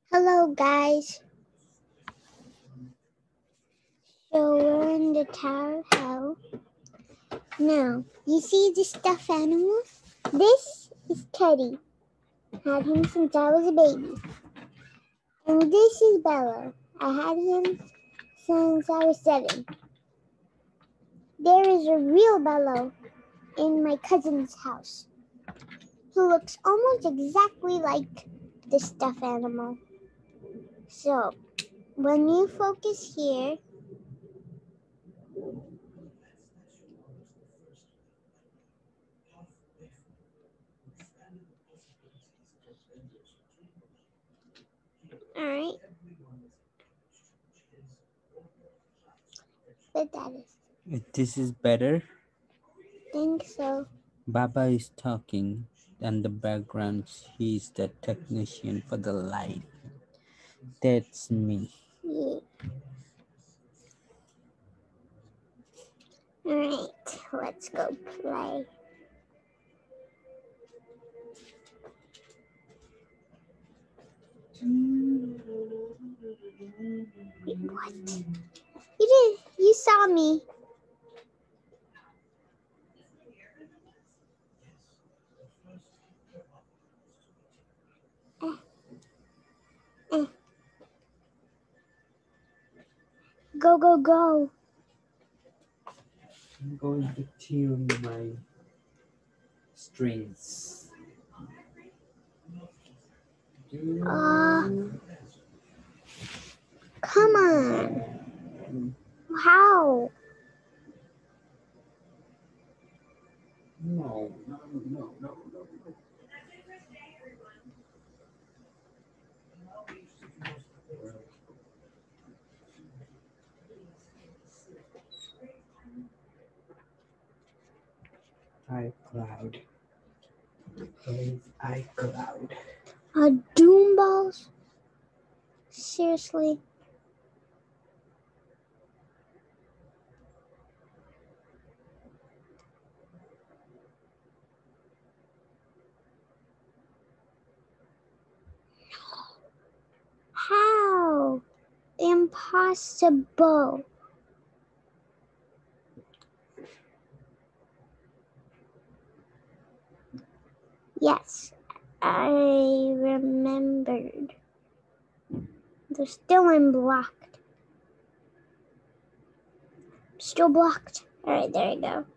Hello guys, so we're in the Tower of Hell. Now, you see the stuffed animal? This is Teddy. Had him since I was a baby. And this is Bella. I had him since I was 7. There is a real Bello in my cousin's house who looks almost exactly like the stuffed animal. So, when you focus here, alright, but that is. This is better. Think so. Baba is talking, and the background, he's the technician for the light. That's me. Yeah. Alright, let's go play. Wait, what? You saw me. Go, go, go. I'm going to tune my strings. Come on. How? No. iCloud. Please, iCloud. Doom balls? Seriously? How? Impossible. Yes, I remembered. They're still unblocked. Still blocked. Alright, there you go.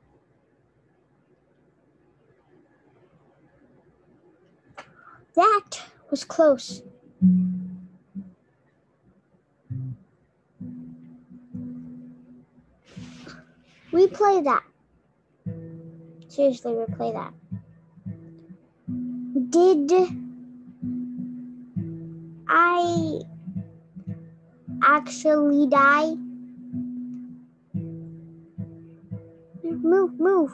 That was close. Replay that. Seriously, replay that. Did I actually die? Move.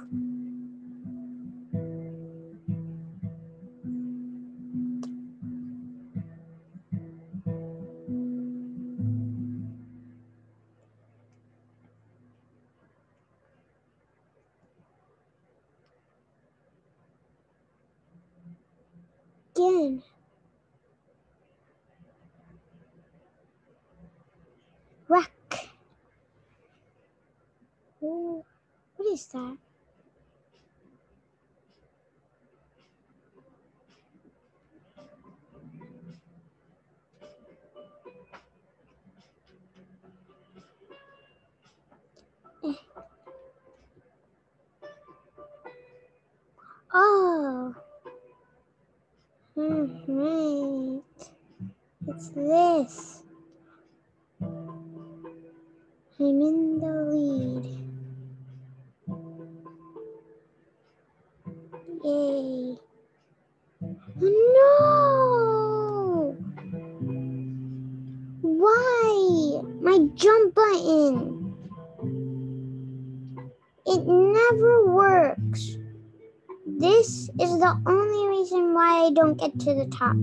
Again. Wreck. Oh, what is that? Oh. Right. It's this. I'm in the lead. Yay. No! Why? My jump button. It never works. This is the only reason why I don't get to the top.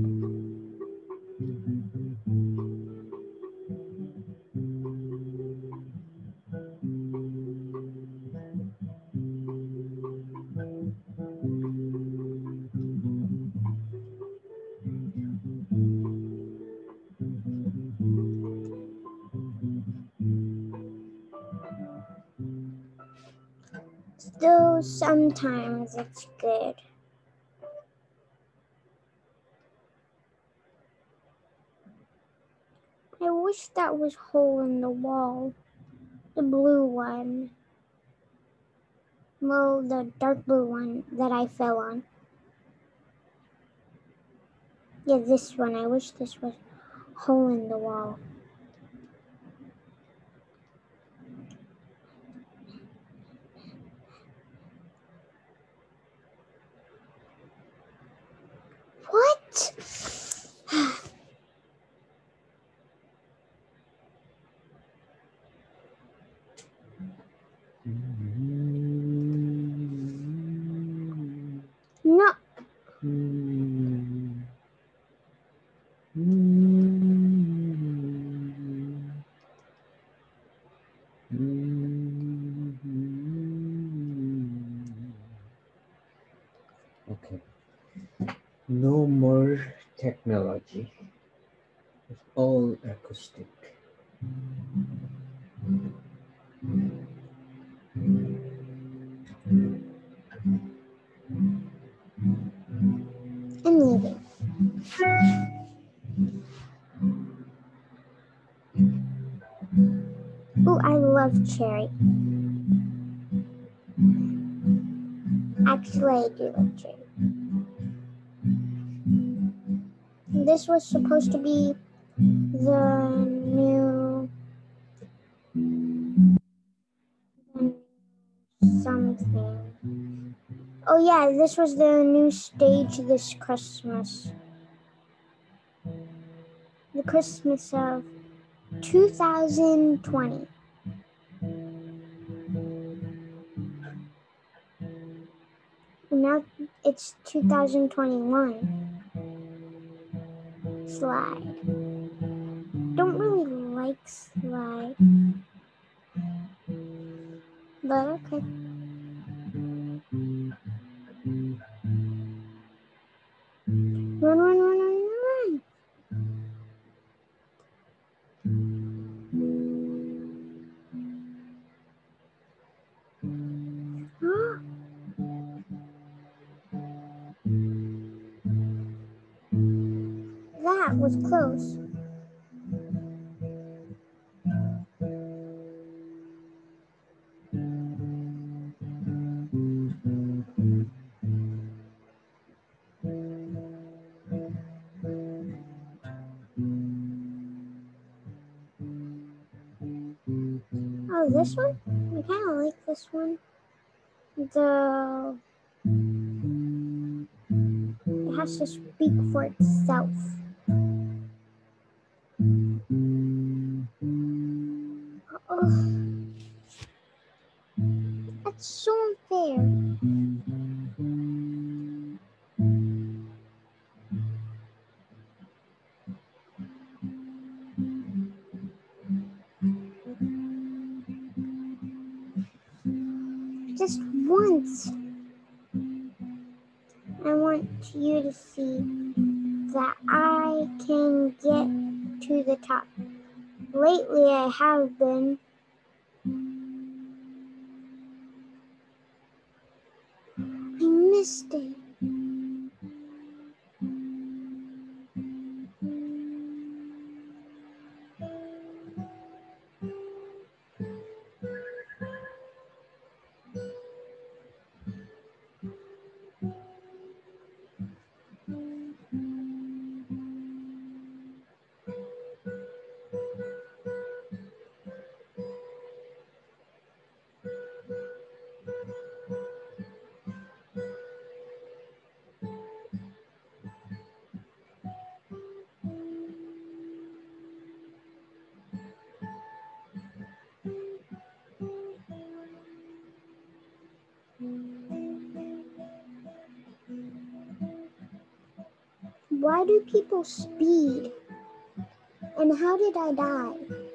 Well, sometimes it's good. I wish that was hole in the wall. The blue one. Well, the dark blue one that I fell on. Yeah, this one. I wish this was hole in the wall. What? No. Okay. No more technology. It's all acoustic. I'm leaving. Ooh, I love cherry. Actually, I do love cherry. This was supposed to be the new something. Oh yeah, this was the new stage this Christmas. The Christmas of 2020. And now it's 2021. Slide. Don't really like slide. But okay. Run, run, run, run, run. That was close. Oh, this one? I kind of like this one. It has to speak for itself. Oh, that's so unfair. Just once. I want you to see that I can get to the top. Lately, I have been. I missed it. Why do people speed? And how did I die?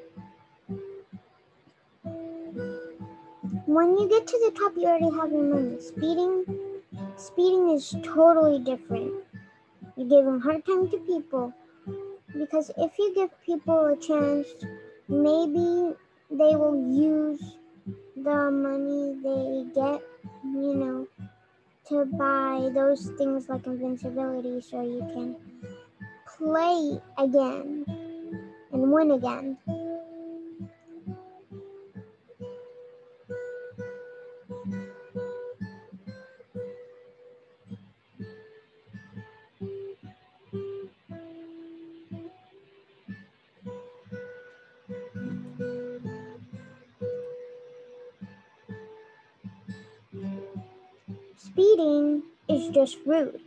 When you get to the top, you already have your money. Speeding is totally different. You give them hard time to people. Because if you give people a chance, maybe they will use the money they get to buy those things like invincibility so you can play again and win again. Speeding is just rude.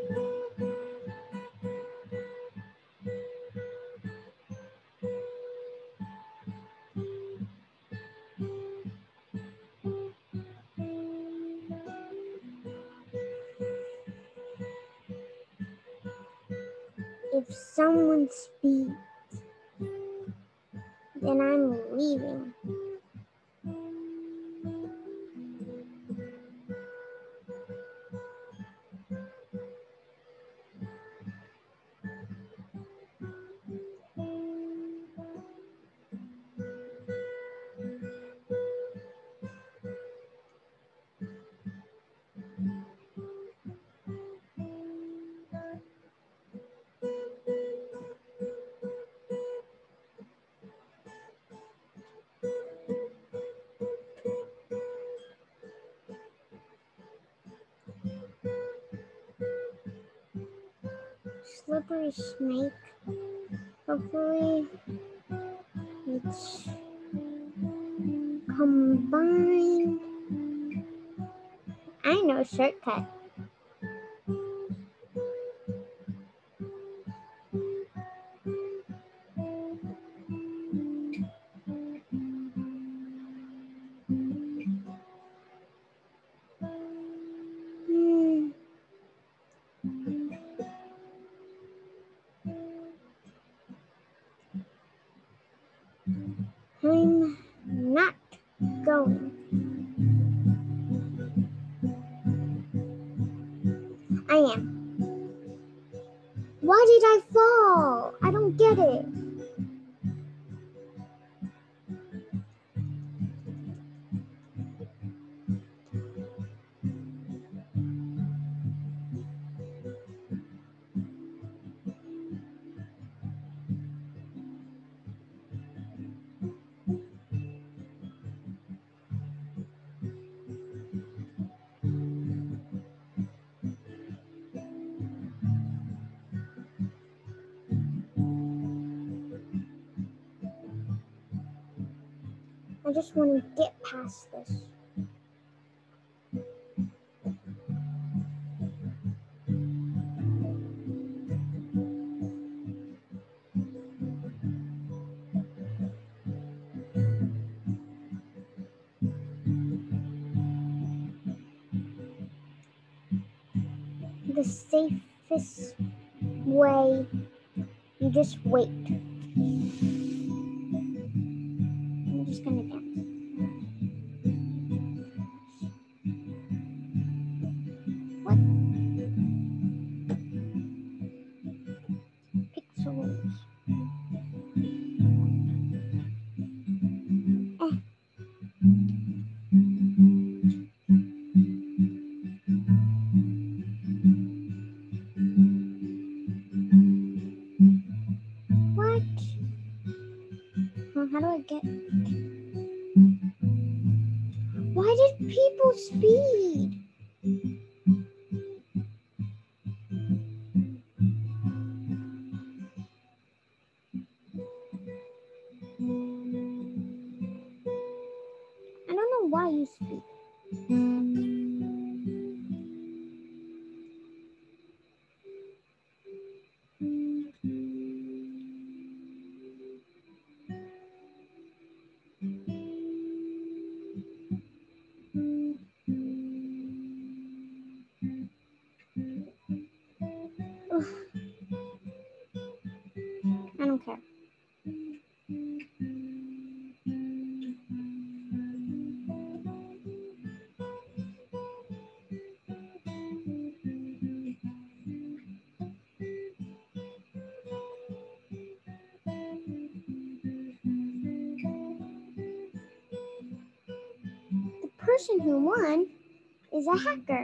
If someone speeds, then I'm leaving. Slippery snake. Hopefully it's combined. I know shortcut. I'm not going. I am. Why did I fall? I don't get it. I just want to get past this. The safest way, you just wait. I'm just gonna dance. What? Pixels. What? How do I get? Why did people speed? I don't know why you speed. Ugh. I don't care. The person who won is a hacker.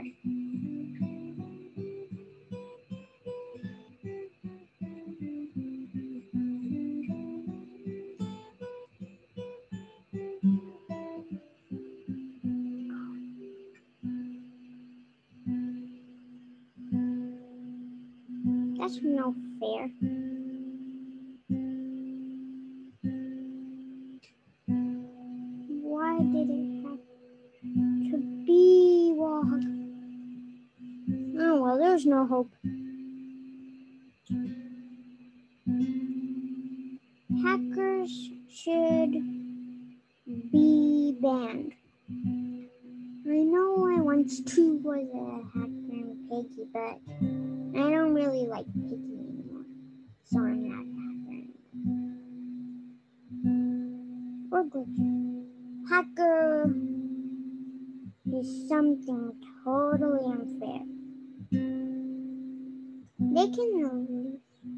That's no fair. Why did it have to be Wog? Oh, well, there's no hope. Hackers should be banned. I know I once too was a hacker and Piggy, but I don't really like Piggy anymore. So I'm not a hacker anymore. Or glitch. Hacker is something totally unfair. They can lose.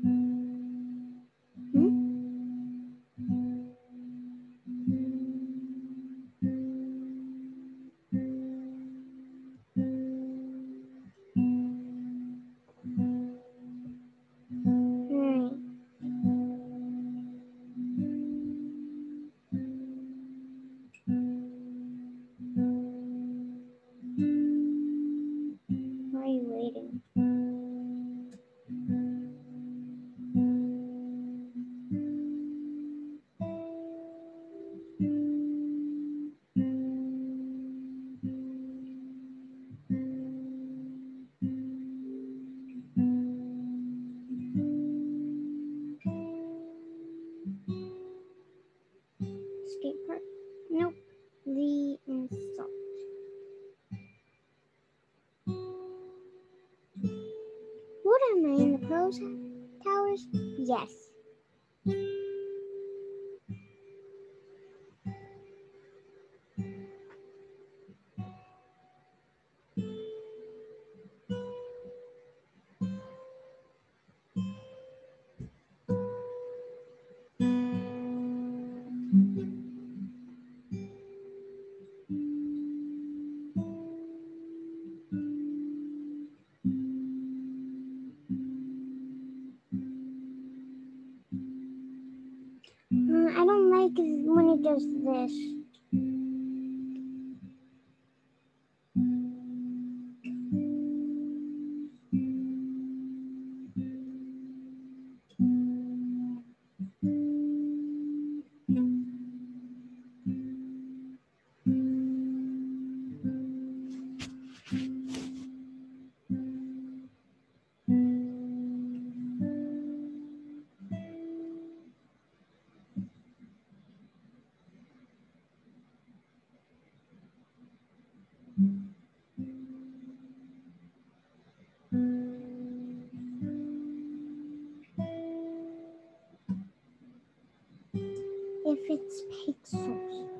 Why are you waiting? Skate park? Nope. The insult. What am I in the pros towers? Yes. I don't like when it does this. If it's pixels.